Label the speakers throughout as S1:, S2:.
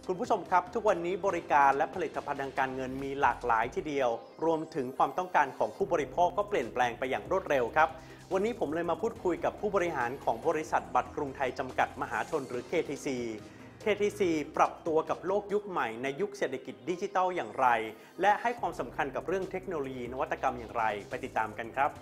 S1: คุณผู้ชมครับทุกวันนี้บริการและผลิตภัณฑ์ทางการเงินมีหลากหลายทีเดียวรวมถึงความต้องการของผู้บริโภคก็เปลี่ยนแปลงไปอย่างรวดเร็วครับวันนี้ผมเลยมาพูดคุยกับผู้บริหารของบริษัทบัตรกรุงไทยจำกัดมหาชนหรือ KTC ปรับตัวกับโลกยุคใหม่ในยุคเศรษฐกิจดิจิทัลอย่างไรและให้ความสำคัญกับเรื่องเทคโนโลยีนวัตกรรมอย่างไรไปติดตามกันครับ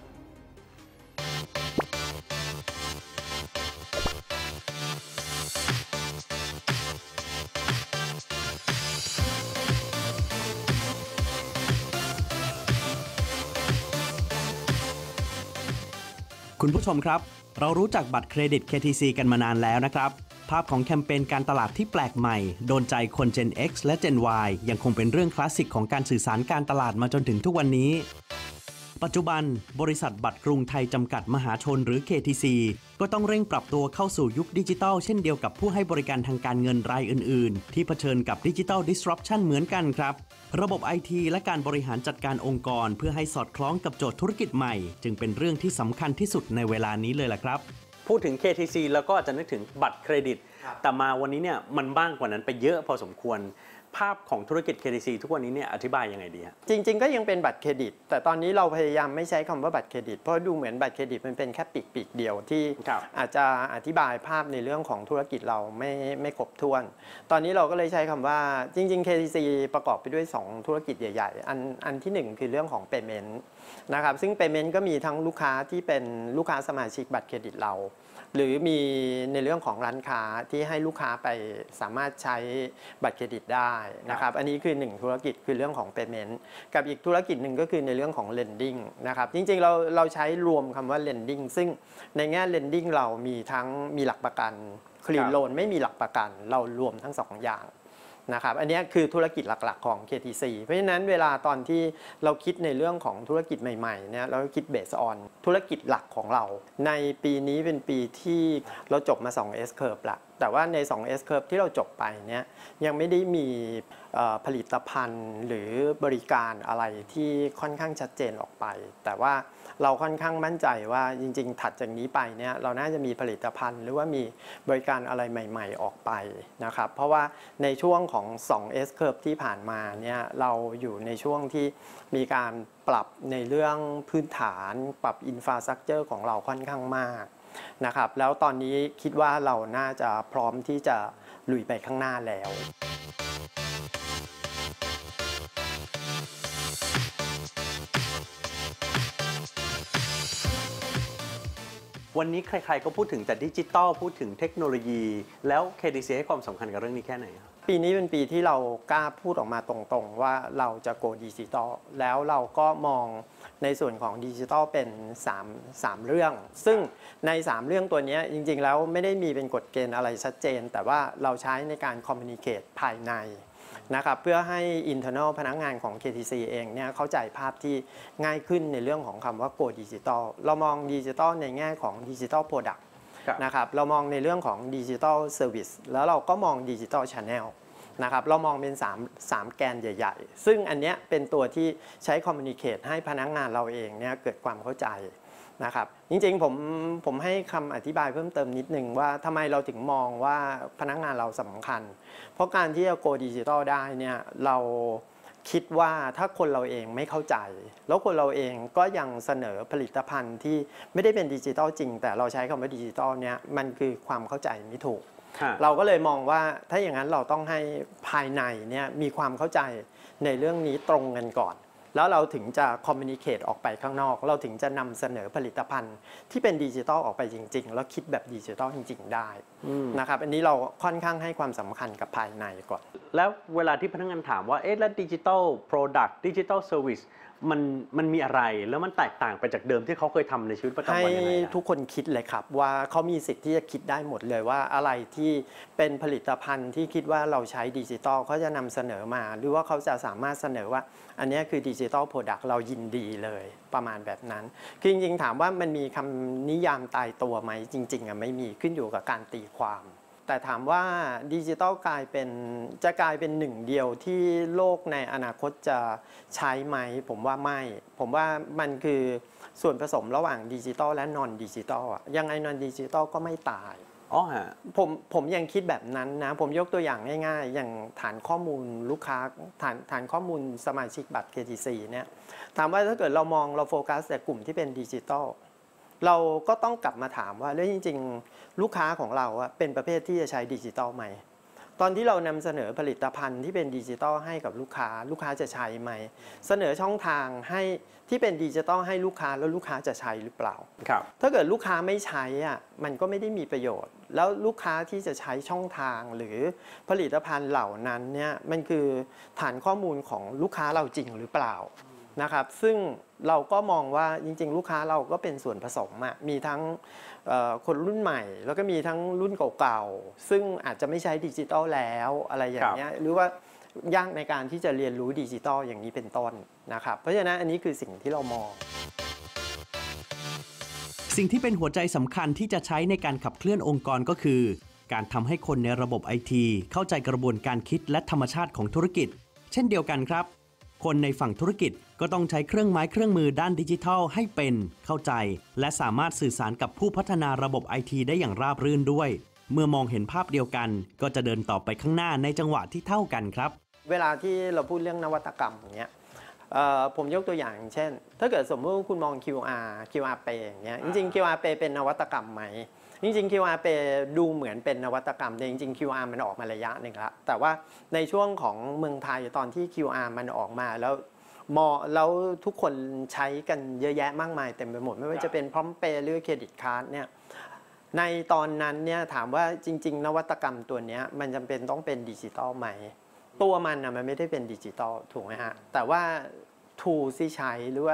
S1: คุณผู้ชมครับเรารู้จักบัตรเครดิต KTC กันมานานแล้วนะครับภาพของแคมเปญการตลาดที่แปลกใหม่โดนใจคน Gen X และ Gen Y ยังคงเป็นเรื่องคลาสสิกของการสื่อสารการตลาดมาจนถึงทุกวันนี้ปัจจุบันบริษัทบัตรกรุงไทยจำกัดมหาชนหรือ KTC ก็ต้องเร่งปรับตัวเข้าสู่ยุคดิจิทัลเช่นเดียวกับผู้ให้บริการทางการเงินรายอื่นๆที่เผชิญกับดิจิทัล disruption เหมือนกันครับระบบ IT และการบริหารจัดการองค์กรเพื่อให้สอดคล้องกับโจทย์ธุรกิจใหม่จึงเป็นเรื่องที่สำคัญที่สุดในเวลานี้เลยล่ะครับพูดถึง KTC แล้วก็อาจจะนึกถึงบัตรเครดิตแต่มาวันนี้เนี่ยมันบ้างกว่านั้นไปเยอะพอสมควรภาพของธุรกิจ KTC ทุกวันนี้เนี่ยอธิบายยังไงดีฮะ
S2: จริงๆก็ยังเป็นบัตรเครดิตแต่ตอนนี้เราพยายามไม่ใช้คำว่าบัตรเครดิตเพราะดูเหมือนบัตรเครดิตมันเป็นแค่ปีกเดียวที่อาจจะอธิบายภาพในเรื่องของธุรกิจเราไม่ครบถ้วนตอนนี้เราก็เลยใช้คำว่าจริงๆ KTC ประกอบไปด้วย2ธุรกิจใหญ่ๆอันที่1คือเรื่องของ Payment นะครับซึ่ง Payment ก็มีทั้งลูกค้าที่เป็นลูกค้าสมาชิกบัตรเครดิตเราหรือมีในเรื่องของร้านค้าที่ให้ลูกค้าไปสามารถใช้บัตรเครดิตได้นะครับอันนี้คือ1ธุรกิจคือเรื่องของ Payment กับอีกธุรกิจหนึ่งก็คือในเรื่องของ Lending นะครับจริงๆเราใช้รวมคำว่า Lending ซึ่งในแง่ Lending เรามีทั้งมีหลักประกัน Clean Loan ไม่มีหลักประกันเรารวมทั้ง2อย่างนะครับอันนี้คือธุรกิจหลักๆของ KTC เพราะฉะนั้นเวลาตอนที่เราคิดในเรื่องของธุรกิจใหม่ๆเนี่ยเราคิดเบสออนธุรกิจหลักของเราในปีนี้เป็นปีที่เราจบมา2 S curve ละแต่ว่าใน2 S curve ที่เราจบไปเนี่ยยังไม่ได้มีผลิตภัณฑ์หรือบริการอะไรที่ค่อนข้างชัดเจนออกไปแต่ว่าเราค่อนข้างมั่นใจว่าจริงๆถัดจากนี้ไปเนี่ยเราน่าจะมีผลิตภัณฑ์หรือว่ามีบริการอะไรใหม่ๆออกไปนะครับเพราะว่าในช่วงของ2 S curve ที่ผ่านมาเนี่ยเราอยู่ในช่วงที่มีการปรับในเรื่องพื้นฐานปรับอินฟราสตรัคเจอร์ของเราค่อนข้างมากนะครับแล้วตอนนี้คิดว่าเราน่าจะพร้อมที่จะลุยไปข้างหน้าแล้ว
S1: วันนี้ใครๆก็พูดถึงแต่ดิจิตอลพูดถึงเทคโนโลยีแล้ว KTC ให้ความสำคัญกับเรื่องนี้แค่ไหนครับ
S2: ปีนี้เป็นปีที่เรากล้าพูดออกมาตรงๆว่าเราจะโกดิจิตอลแล้วเราก็มองในส่วนของดิจิตอลเป็น3เรื่องซึ่งใน3เรื่องตัวนี้จริงๆแล้วไม่ได้มีเป็นกฎเกณฑ์อะไรชัดเจนแต่ว่าเราใช้ในการคอมมิวนิเคตภายในนะครับเพื่อให้ internal พนักงานของ KTC เองเนี่ยเข้าใจภาพที่ง่ายขึ้นในเรื่องของคำว่า Go Digital เรามองดิจิทัลในแง่ของ Digital Product นะครับเรามองในเรื่องของ Digital Service แล้วเราก็มอง Digital Channel นะครับเรามองเป็น3แกนใหญ่ๆซึ่งอันนี้เป็นตัวที่ใช้ Communicate ให้พนักงานเราเองเนี่ยเกิดความเข้าใจนะครับจริงๆผมให้คำอธิบายเพิ่มเติมนิดนึงว่าทำไมเราถึงมองว่าพนักงานเราสำคัญเพราะการที่จะโกดิจิทัลได้เนี่ยเราคิดว่าถ้าคนเราเองไม่เข้าใจแล้วคนเราเองก็ยังเสนอผลิตภัณฑ์ที่ไม่ได้เป็นดิจิทัลจริงแต่เราใช้คำว่าดิจิทัลเนี่ยมันคือความเข้าใจไม่ถูกเราก็เลยมองว่าถ้าอย่างนั้นเราต้องให้ภายในเนี่ยมีความเข้าใจในเรื่องนี้ตรงกันก่อนแล้วเราถึงจะคอมมิวนิเคตออกไปข้างนอกเราถึงจะนำเสนอผลิตภัณฑ์ที่เป็นดิจิทัลออกไปจริงๆแล้วคิดแบบดิจิทัลจริงๆได้นะครับอันนี้เราค่อนข้างให้ความสำคัญกับภายในก่อน
S1: แล้วเวลาที่พนักงานถามว่าแล้วดิจิทัลโปรดักต์ดิจิทัลเซอร์วิสมันมีอะไรแล้วมันแตกต่างไปจากเดิมที่เขาเคยทำในชีวิตประจำวันยังไง
S2: ให้ทุกคนคิดเลยครับว่าเขามีสิทธิ์ที่จะคิดได้หมดเลยว่าอะไรที่เป็นผลิตภัณฑ์ที่คิดว่าเราใช้ดิจิทัลเขาจะนำเสนอมาหรือว่าเขาจะสามารถเสนอว่าอันนี้คือดิจิทัลโปรดักต์เรายินดีเลยประมาณแบบนั้นคือจริงๆถามว่ามันมีคำนิยามตายตัวไหมจริงๆไม่มีขึ้นอยู่กับการตีความแต่ถามว่าดิจิทัลจะกลายเป็นหนึ่งเดียวที่โลกในอนาคตจะใช้ไหมผมว่าไม่ผมว่ามันคือส่วนผสมระหว่างดิจิทัลและนอนดิจิทัลยังไงนอนดิจิทัลก็ไม่ตาย
S1: อ๋อฮะ
S2: ผมยังคิดแบบนั้นนะผมยกตัวอย่างง่ายๆอย่างฐานข้อมูลลูกค้าฐานข้อมูลสมาชิกบัตร KTC เนี่ยถามว่าถ้าเกิดเราโฟกัสแต่กลุ่มที่เป็นดิจิตอลเราก็ต้องกลับมาถามว่าแล้วจริงๆลูกค้าของเราเป็นประเภทที่จะใช้ดิจิตอลไหมตอนที่เรานำเสนอผลิตภัณฑ์ที่เป็นดิจิตอลให้กับลูกค้าจะใช้ไหมเสนอช่องทางให้ที่เป็นดิจิตอลให้ลูกค้าแล้วลูกค้าจะใช้หรือเปล่า
S1: ครับ
S2: ถ้าเกิดลูกค้าไม่ใช้มันก็ไม่ได้มีประโยชน์แล้วลูกค้าที่จะใช้ช่องทางหรือผลิตภัณฑ์เหล่านั้นเนี่ยมันคือฐานข้อมูลของลูกค้าเราจริงหรือเปล่านะครับซึ่งเราก็มองว่าจริงๆลูกค้าเราก็เป็นส่วนผสมมีทั้งคนรุ่นใหม่แล้วก็มีทั้งรุ่นเก่าๆซึ่งอาจจะไม่ใช้ดิจิตอลแล้วอะไรอย่างเงี้ยหรือว่ายากในการที่จะเรียนรู้ดิจิตอลอย่างนี้เป็นต้นนะครับเพราะฉะนั้นอันนี้คือสิ่งที่เรามอง
S1: สิ่งที่เป็นหัวใจสำคัญที่จะใช้ในการขับเคลื่อนองค์กรก็คือการทำให้คนในระบบ IT เข้าใจกระบวนการคิดและธรรมชาติของธุรกิจเช่นเดียวกันครับคนในฝั่งธุรกิจก็ต้องใช้เครื่องไม้เครื่องมือด้านดิจิทัลให้เป็นเข้าใจและสามารถสื่อสารกับผู้พัฒนาระบบ IT ได้อย่างราบรื่นด้วยเมื่อมองเห็นภาพเดียวกันก็จะเดินต่อไปข้างหน้าในจังหวะที่เท่ากันครับ
S2: เวลาที่เราพูดเรื่องนวัตกรรมอย่างเงี้ยผมยกตัวอย่างเช่นถ้าเกิดสมมติคุณมอง QR Pay อย่างเงี้ยจริงๆ QR Pay เป็นนวัตกรรมไหมจริงๆ QR Pay ดูเหมือนเป็นนวัตกรรมแต่จริงๆ QR มันออกมาระยะหนึ่งแล้วแต่ว่าในช่วงของเมืองไทยตอนที่ QR มันออกมาแล้วทุกคนใช้กันเยอะแยะมากมายเต็มไปหมดไม่ว่าจะเป็นพร้อมเพย์หรือเครดิตการ์ดเนี่ยในตอนนั้นเนี่ยถามว่าจริงๆนวัตกรรมตัวนี้มันจำเป็นต้องเป็นดิจิตอลไหมตัวมันไม่ได้เป็นดิจิตอลถูกไหมฮะแต่ว่า tools ที่ใช้หรือว่า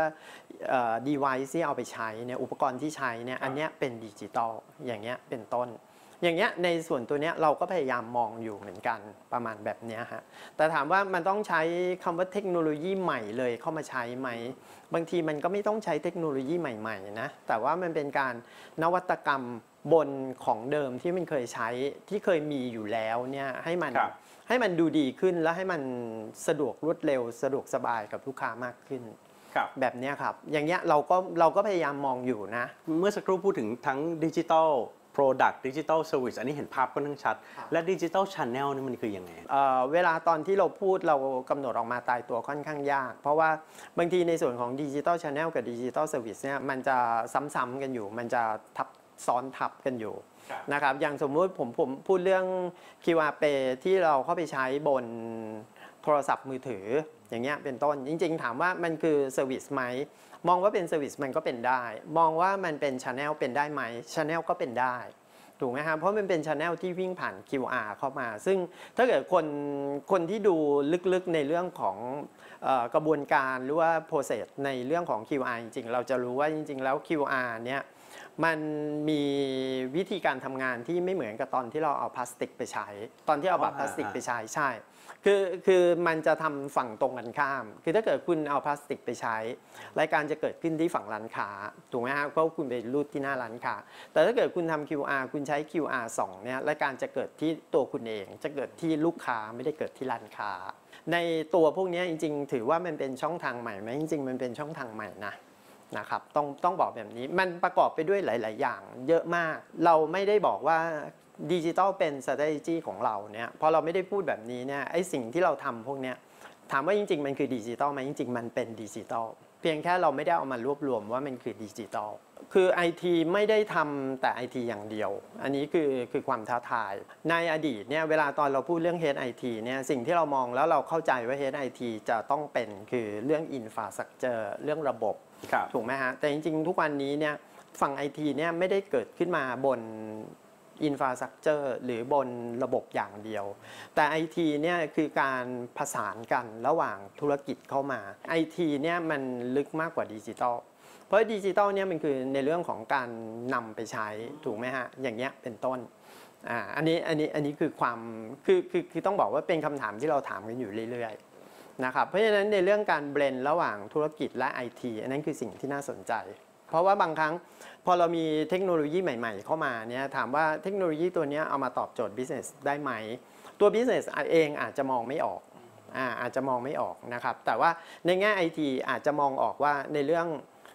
S2: device ที่เอาไปใช้เนี่ยอุปกรณ์ที่ใช้เนี่ยอันเนี้ยเป็นดิจิตอลอย่างเงี้ยเป็นต้นอย่างเงี้ยในส่วนตัวเนี้ยเราก็พยายามมองอยู่เหมือนกันประมาณแบบเนี้ยฮะแต่ถามว่ามันต้องใช้คำว่าเทคโนโลยีใหม่เลยเข้ามาใช้ไหมบางทีมันก็ไม่ต้องใช้เทคโนโลยีใหม่ๆนะแต่ว่ามันเป็นการนวัตกรรมบนของเดิมที่มันเคยใช้ที่เคยมีอยู่แล้วเนี่ยให้มันดูดีขึ้นและให้มันสะดวกรวดเร็วสะดวกสบายกับลูกค้ามากขึ้นแบบนี้ครับอย่างเงี้ยเราก็พยายามมองอยู่นะ
S1: เมื่อสักครู่พูดถึงทั้งดิจิทัล Product Digital Service อันนี้เห็นภาพก็นั่งชัดและ Digital Channel นี่มันคือยังไง
S2: เวลาตอนที่เราพูดเรากำหนดออกมาตายตัวค่อนข้างยากเพราะว่าบางทีในส่วนของ Digital Channel กับ Digital Service เนี่ยมันจะซ้ำๆกันอยู่มันจะซ้อนทับกันอยู่นะครับอย่างสมมุติผมพูดเรื่อง QR Pay ที่เราเข้าไปใช้บนโทรศัพท์มือถืออย่างเงี้ยเป็นต้นจริงๆถามว่ามันคือเซอร์วิสไหมมองว่าเป็นเซอร์วิสมันก็เป็นได้มองว่ามันเป็น Channel เป็นได้ไหม Channel ก็เป็นได้ถูกไหมครับเพราะมันเป็น Channel ที่วิ่งผ่าน QR เข้ามาซึ่งถ้าเกิดคนที่ดูลึกๆในเรื่องของกระบวนการหรือว่า process ในเรื่องของ QR จริงๆเราจะรู้ว่าจริงๆแล้ว QR เนี่ยมันมีวิธีการทำงานที่ไม่เหมือนกับตอนที่เราเอาพลาสติกไปใช้ตอนที่เอาบัตรพลาสติกไปใช้ใช่คือมันจะทำฝั่งตรงกันข้ามคือถ้าเกิดคุณเอาพลาสติกไปใช้รายการจะเกิดขึ้นที่ฝั่งร้านค้าถูกไหมครับเพราะคุณไปรูดที่หน้าร้านค้าแต่ถ้าเกิดคุณทำ QR คุณใช้ QR ส่องเนี่ยรายการจะเกิดที่ตัวคุณเองจะเกิดที่ลูกค้าไม่ได้เกิดที่ร้านค้าในตัวพวกนี้จริงๆถือว่ามันเป็นช่องทางใหม่ไหมจริงๆมันเป็นช่องทางใหม่นะครับต้องบอกแบบนี้มันประกอบไปด้วยหลายๆอย่างเยอะมากเราไม่ได้บอกว่าดิจิทัลเป็น strategy ของเราเนี่ยพอเราไม่ได้พูดแบบนี้เนี่ยไอ้สิ่งที่เราทำพวกเนี้ยถามว่าจริงๆมันคือดิจิทัลไหมจริงๆมันเป็นดิจิทัลเพียงแค่เราไม่ได้เอามารวบรวมว่ามันคือดิจิทัลคือ IT ไม่ได้ทำแต่ IT อย่างเดียวอันนี้คือความท้าทายในอดีตเนี่ยเวลาตอนเราพูดเรื่อง Head IT เนี่ยสิ่งที่เรามองแล้วเราเข้าใจว่า Head IT จะต้องเป็นคือเรื่อง Infrastructure เรื่องระบบถูกไหมฮะแต่จริงๆทุกวันนี้เนี่ยฝั่ง IT เนี่ยไม่ได้เกิดขึ้นมาบน Infrastructure หรือบนระบบอย่างเดียวแต่ IT เนี่ยคือการผสานกันระหว่างธุรกิจเข้ามา IT เนี่ยมันลึกมากกว่าดิจิทัลเพราะดิจิทัลเนี่ยมันคือในเรื่องของการนำไปใช้ถูกไหมฮะอย่างเงี้ยเป็นต้นอันนี้คือความคือต้องบอกว่าเป็นคำถามที่เราถามกันอยู่เรื่อยๆนะครับเพราะฉะนั้นในเรื่องการเบลนด์ระหว่างธุรกิจและ IT อันนั้นคือสิ่งที่น่าสนใจเพราะว่าบางครั้งพอเรามีเทคโนโลยีใหม่ๆเข้ามาเนี่ยถามว่าเทคโนโลยีตัวนี้เอามาตอบโจทย์ business ได้ไหมตัว business เองอาจจะมองไม่ออกอาจจะมองไม่ออกนะครับแต่ว่าในแง่ IT อาจจะมองออกว่าในเรื่อง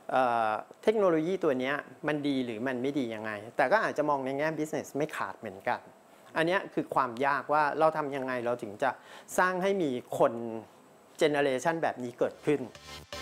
S2: เทคโนโลยีตัวนี้มันดีหรือมันไม่ดียังไงแต่ก็อาจจะมองในแง่ business ไม่ขาดเหมือนกันอันนี้คือความยากว่าเราทำยังไงเราถึงจะสร้างให้มีคนเจเนอเรชันแบบนี้เกิดขึ้น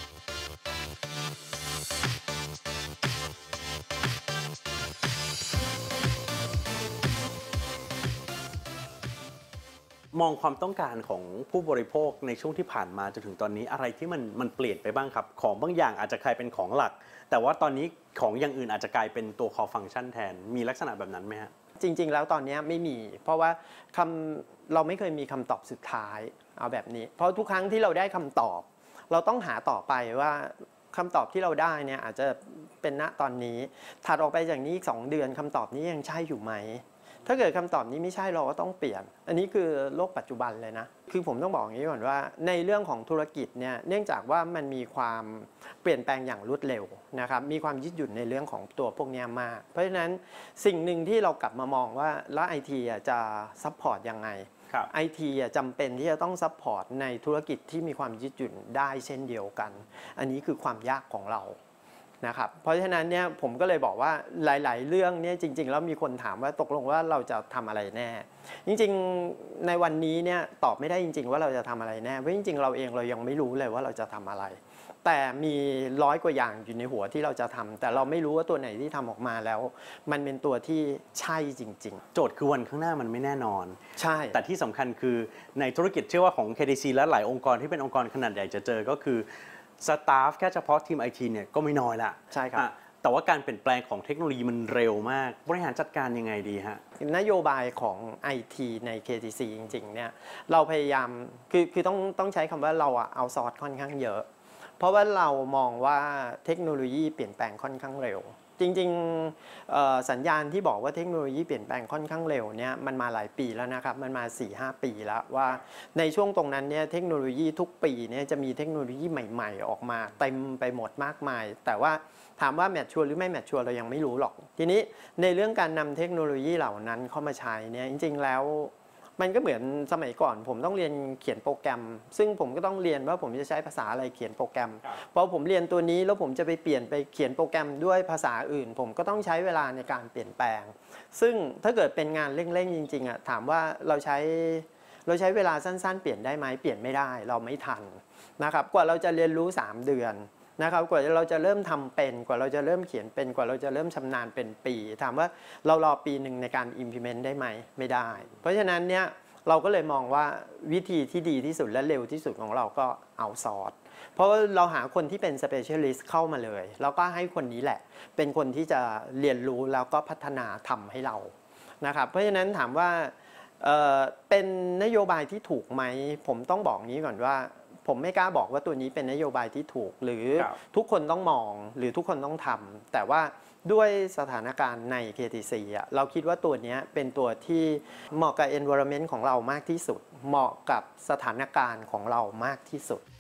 S1: มองความต้องการของผู้บริโภคในช่วงที่ผ่านมาจนถึงตอนนี้อะไรที่มันเปลี่ยนไปบ้างครับของบางอย่างอาจจะกลายเป็นของหลักแต่ว่าตอนนี้ของอย่างอื่นอาจจะกลายเป็นตัว core function แทนมีลักษณะแบบนั้นไหมฮะ
S2: จริงๆแล้วตอนนี้ไม่มีเพราะว่าเราไม่เคยมีคำตอบสุดท้ายเอาแบบนี้เพราะทุกครั้งที่เราได้คำตอบเราต้องหาต่อไปว่าคำตอบที่เราได้เนี่ยอาจจะเป็นณตอนนี้ถัดออกไปจากนี้อีก2 เดือนคำตอบนี้ยังใช่อยู่ไหมถ้าเกิดคำตอบนี้ไม่ใช่เราก็ต้องเปลี่ยนอันนี้คือโลกปัจจุบันเลยนะคือผมต้องบอกอย่างนี้ก่อนว่าในเรื่องของธุรกิจเนี่ยเนื่องจากว่ามันมีความเปลี่ยนแปลงอย่างรวดเร็วนะครับมีความยืดหยุ่นในเรื่องของตัวพวกนี้มากเพราะฉะนั้นสิ่งหนึ่งที่เรากลับมามองว่าแล้ว IT จะซัพพอร์ตยังไง IT จำเป็นที่จะต้องซัพพอร์ตในธุรกิจที่มีความยืดหยุ่นได้เช่นเดียวกันอันนี้คือความยากของเรานะครับเพราะฉะนั้นเนี่ยผมก็เลยบอกว่าหลายๆเรื่องเนี่ยจริงๆแล้วมีคนถามว่าตกลงว่าเราจะทำอะไรแน่จริงๆในวันนี้เนี่ยตอบไม่ได้จริงๆว่าเราจะทำอะไรแน่เพราะจริงๆเราเองเรายังไม่รู้เลยว่าเราจะทำอะไรแต่มี100 กว่าอย่างอยู่ในหัวที่เราจะทำแต่เราไม่รู้ว่าตัวไหนที่ทำออกมาแล้วมันเป็นตัวที่ใช่จริงๆ
S1: โจทย์คือวันข้างหน้ามันไม่แน่นอน
S2: ใช่
S1: แต่ที่สำคัญคือในธุรกิจเชื่อว่าของ KTC และหลายองค์กรที่เป็นองค์กรขนาดใหญ่จะเจอก็คือสตาฟแค่เฉพาะทีม IT เนี่ยก็ไม่น้อยละ
S2: ใช่ครับ
S1: แต่ว่าการเปลี่ยนแปลงของเทคโนโลยีมันเร็วมากบริหารจัดการยังไงดีฮะ
S2: นโยบายของ IT ใน KTC จริงๆเนี่ยเราพยายามคือต้องใช้คำว่าเราเอาซอร์สค่อนข้างเยอะเพราะว่าเรามองว่าเทคโนโลยีเปลี่ยนแปลงค่อนข้างเร็วจริงๆสัญญาณที่บอกว่าเทคโนโลยีเปลี่ยนแปลงค่อนข้างเร็วเนี่ยมันมาหลายปีแล้วนะครับมันมา 4-5 ปีแล้วว่าในช่วงตรงนั้นเนี่ยเทคโนโลยีทุกปีเนี่ยจะมีเทคโนโลยีใหม่ๆออกมาเต็มไปหมดมากมายแต่ว่าถามว่าแมทชัวร์หรือไม่แมทชัวร์เรายังไม่รู้หรอกทีนี้ในเรื่องการนำเทคโนโลยีเหล่านั้นเข้ามาใช้เนี่ยจริงๆแล้วมันก็เหมือนสมัยก่อนผมต้องเรียนเขียนโปรแกรมซึ่งผมก็ต้องเรียนว่าผมจะใช้ภาษาอะไรเขียนโปรแกรมพอผมเรียนตัวนี้แล้วผมจะไปเปลี่ยนไปเขียนโปรแกรมด้วยภาษาอื่นผมก็ต้องใช้เวลาในการเปลี่ยนแปลงซึ่งถ้าเกิดเป็นงานเร่งๆจริงๆถามว่าเราใช้เวลาสั้นๆเปลี่ยนได้ไหมเปลี่ยนไม่ได้เราไม่ทันนะครับกว่าเราจะเรียนรู้3 เดือนนะครับกว่าเราจะเริ่มทำเป็นกว่าเราจะเริ่มเขียนเป็นกว่าเราจะเริ่มชำนาญเป็นปีถามว่าเรารอปีหนึ่งในการ implement ได้ไหมไม่ได้เพราะฉะนั้นเนี่ยเราก็เลยมองว่าวิธีที่ดีที่สุดและเร็วที่สุดของเราก็เอาซอร์สเพราะว่าเราหาคนที่เป็น specialist เข้ามาเลยแล้วก็ให้คนนี้แหละเป็นคนที่จะเรียนรู้แล้วก็พัฒนาทำให้เรานะครับเพราะฉะนั้นถามว่าเป็นนโยบายที่ถูกไหมผมต้องบอกงี้ก่อนว่าผมไม่กล้าบอกว่าตัวนี้เป็นนโยบายที่ถูกหรือทุกคนต้องมองหรือทุกคนต้องทำแต่ว่าด้วยสถานการณ์ใน KTC เราคิดว่าตัวนี้เป็นตัวที่เหมาะกับ environment ของเรามากที่สุดเหมาะกับสถานการณ์ของเรามากที่สุด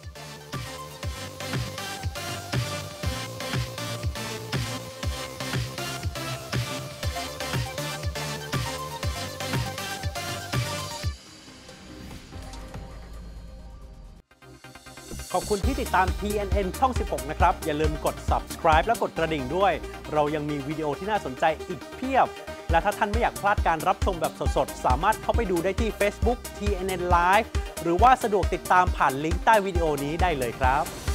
S1: ขอบคุณที่ติดตาม TNN ช่อง 16 นะครับอย่าลืมกด subscribe และกดกระดิ่งด้วยเรายังมีวิดีโอที่น่าสนใจอีกเพียบและถ้าท่านไม่อยากพลาดการรับชมแบบสดๆสามารถเข้าไปดูได้ที่ Facebook TNN Live หรือว่าสะดวกติดตามผ่านลิงก์ใต้วิดีโอนี้ได้เลยครับ